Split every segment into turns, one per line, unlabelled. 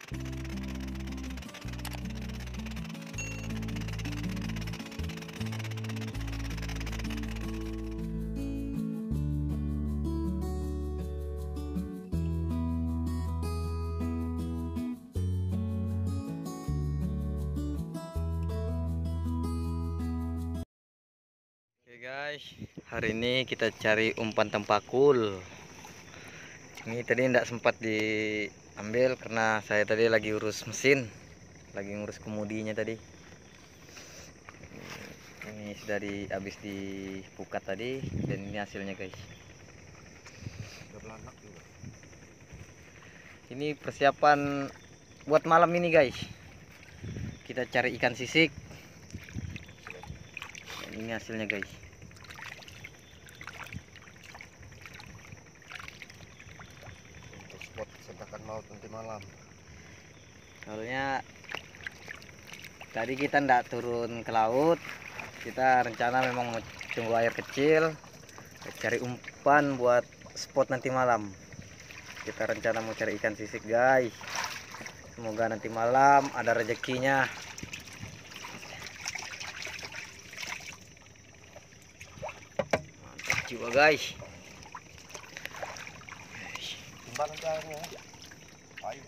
Guys, hari ini kita cari umpan tempakul. Ini tadi tidak sempat diambil karena saya tadi lagi urus mesin, lagi ngurus kemudinya tadi. Ini sudah habis dipukat tadi dan ini hasilnya guys. Ini persiapan buat malam ini guys. Kita cari ikan sisik. Dan ini hasilnya guys.
Spot sedangkan maut nanti malam.
Soalnya tadi kita ndak turun ke laut, kita rencana memang mau tunggu air kecil, cari umpan buat spot nanti malam. Kita rencana mau cari ikan sisik guys. Semoga nanti malam ada rezekinya. Mantap juga guys.
Timbangan airnya. Ayo.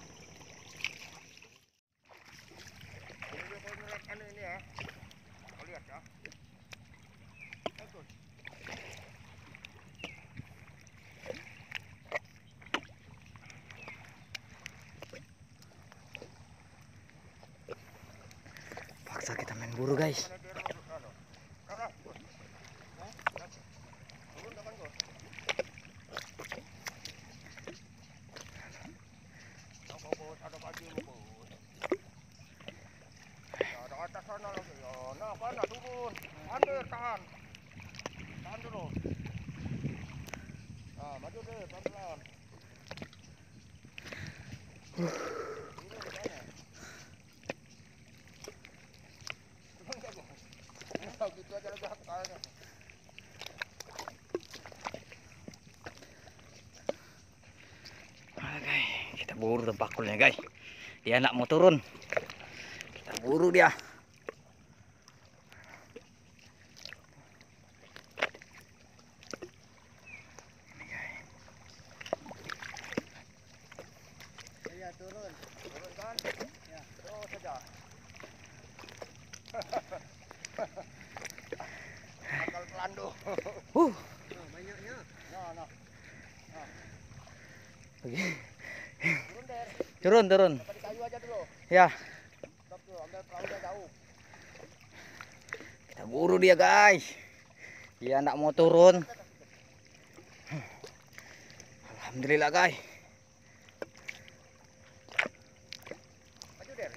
Ini ya. Kau lihat ya. Bagus.
Paksa kita main buru guys.
Tahan dulu. Nah, maju deh pelan-pelan. Gitu aja lagi haknya.
Oke, kita buru tempakulnya guys. Dia nak mau turun. Kita buru dia.
Turun kan? Ya, terus saja. Akal pelando. Banyaknya. Nah.
Oke.
Turun deh.
Turun.
Dapat di kayu aja dulu.
Ya.
Stop dulu, ambil perahunya jauh.
Kita buru dia guys. Dia enggak mau turun. Alhamdulillah guys.
Maju deh.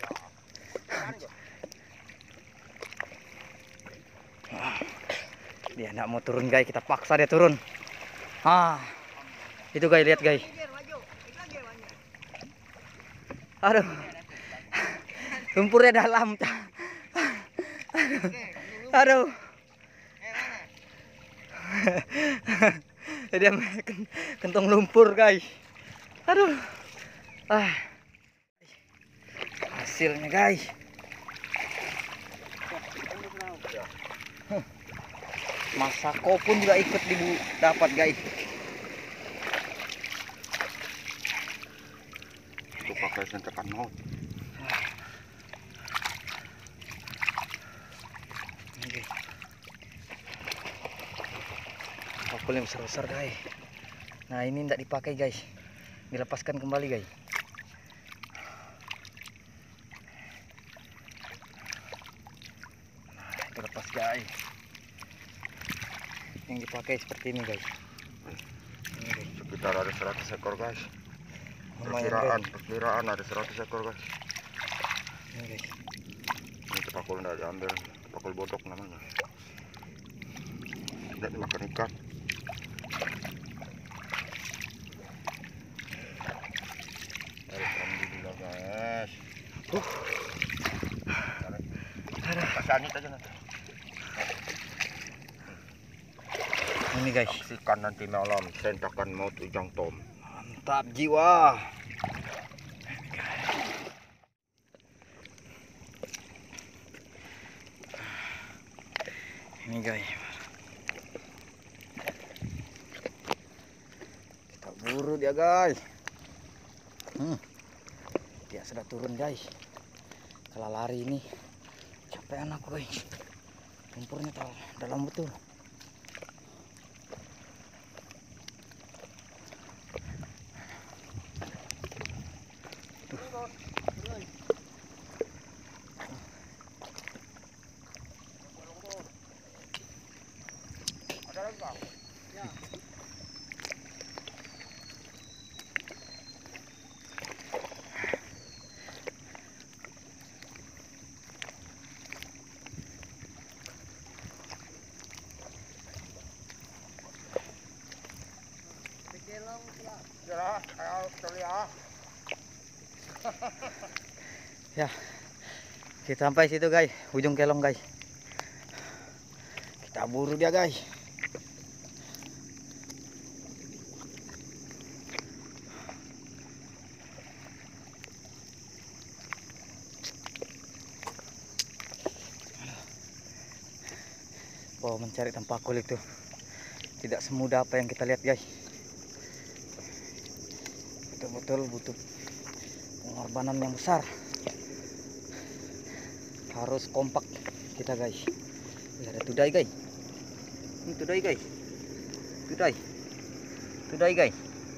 Dia enggak mau turun guys, kita paksa dia turun. Itu guys, lihat guys. Aduh. Lumpurnya dalam. Aduh. Dia kentong lumpur guys. Aduh. Hasilnya guys. Masako pun juga ikut dapat guys.
Itu pakai sentakan maut.
Pakul yang besar-besar guys. Nah ini tidak dipakai guys, dilepaskan kembali guys. Nah itu lepas guys. Yang dipakai seperti ini guys. Ini guys.
Sekitar ada 100 ekor guys.
Lumayan,
Perkiraan ada 100 ekor guys.
Ini guys.
Ini pakul tidak diambil, pakul bodok namanya. Tidak dimakan ikan. Alhamdulillah guys. Kasih anit aja nanti.
Ini guys.
Saksikan nanti malam sentakan maut ujang tom.
Mantap jiwa. Ini guys. Kita buru dia guys. Dia sudah turun guys. Kalau lari ini capek anak guys. Lumpurnya dalam betul. Ya, kita sampai situ guys, ujung kelong guys. Kita buru dia guys. Oh, mencari tempakul itu tidak semudah apa yang kita lihat guys. Betul-betul butuh pengorbanan yang besar. Harus kompak kita guys. Ada tudai guys. Ini tudai guys. Tudai guys.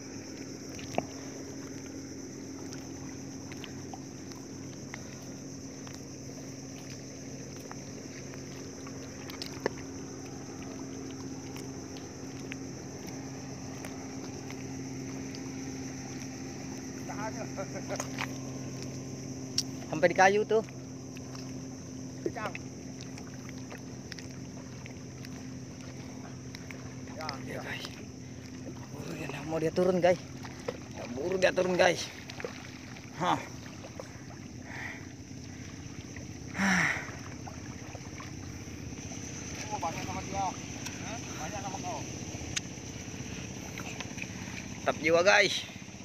Sampai di kayu tuh. Ya guys. Buru dia, mau dia turun guys. Ya, buru dia turun guys. Hah.
Banyak sama dia. Banyak sama kau.
Tetap jiwa guys.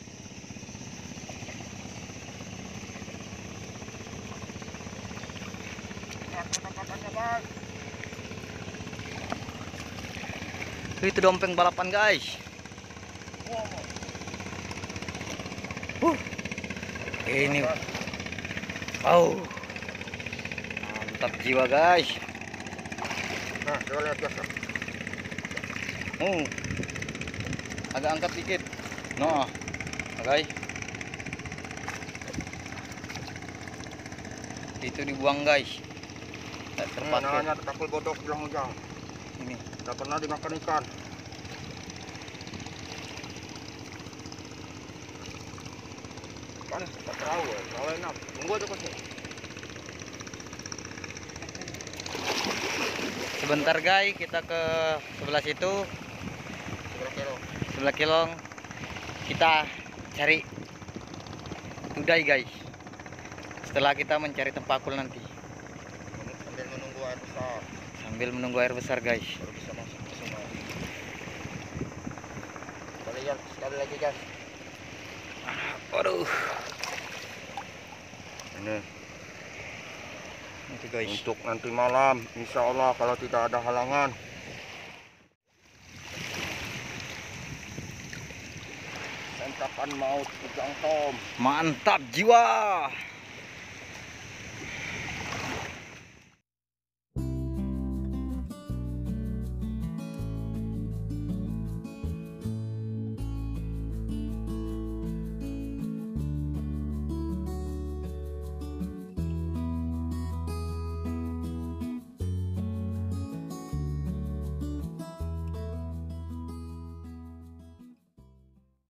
Itu dompeng balapan guys. Ini oh, mantap jiwa guys.
Nah, coba lihat biasa.
Agak angkat dikit. No, guys. Itu dibuang guys. Tak terpakai.
Namanya takul bodok ujang-ujang.
Ini
tidak pernah dimakan ikan. Kan tak tahu ya, kalau enak. Tunggu aja kosnya.
sebentar guys, kita ke sebelah situ. Sebelah kilong. Kita cari tudai guys. Setelah kita mencari tempakul nanti.
Sambil menunggu air besar.
Sambil menunggu air besar guys.
Baru bisa masuk ke sungai. Kita lihat sekali lagi guys.
Aduh.
Ini
Itu guys.
untuk nanti malam, insya Allah kalau tidak ada halangan. Santapan maut ujang tom.
Mantap jiwa.